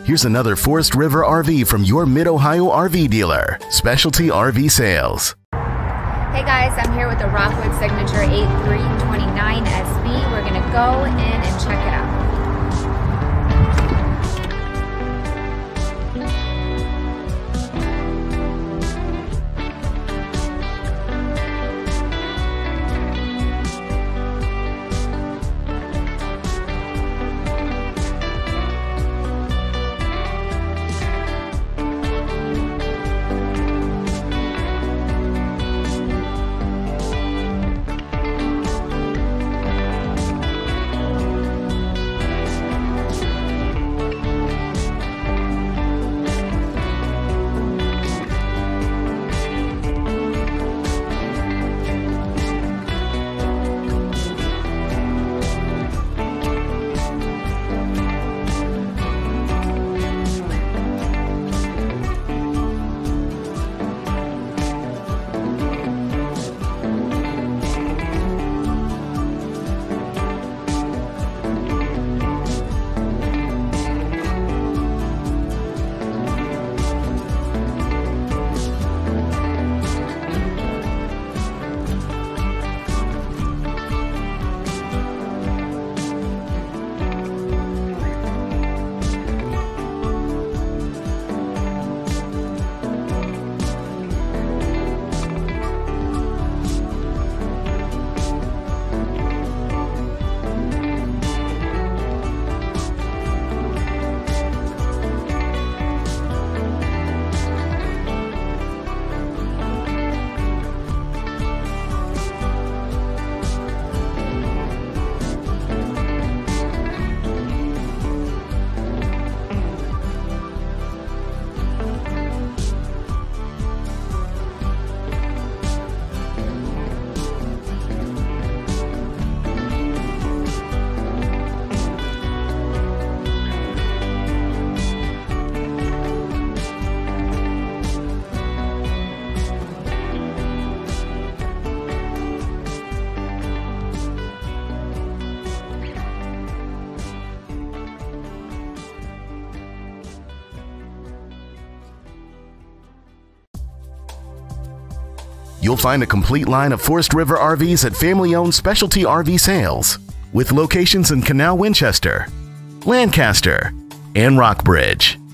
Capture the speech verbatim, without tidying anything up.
Here's another Forest River R V from your Mid-Ohio R V dealer, Specialty R V Sales. Hey guys, I'm here with the Rockwood Signature eight three two nine S B. We're going to go in and check it out. You'll find a complete line of Forest River R Vs at family-owned Specialty R V Sales, with locations in Canal Winchester, Lancaster, and Rockbridge.